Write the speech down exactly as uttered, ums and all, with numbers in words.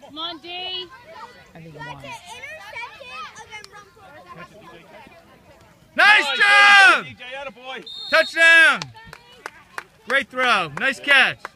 Come on, D. I think it won. Nice job! Touchdown! Great throw. Nice catch.